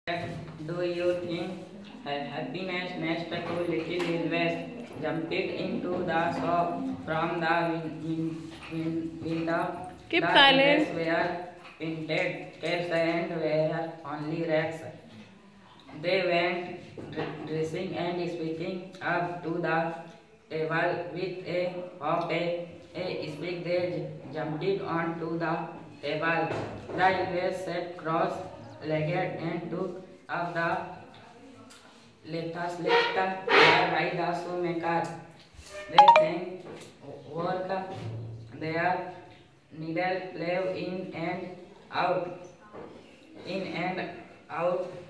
Do you think happiness next to little Elvis jumped into the shop from the window? Keep The silent. Elvis were painted caps and were only racks. They went dressing and speaking up to the table with a hop a speak. They jumped onto the table. The Elvis sat cross-legged and took up the latest left by the shoemaker. They think work their needle play in and out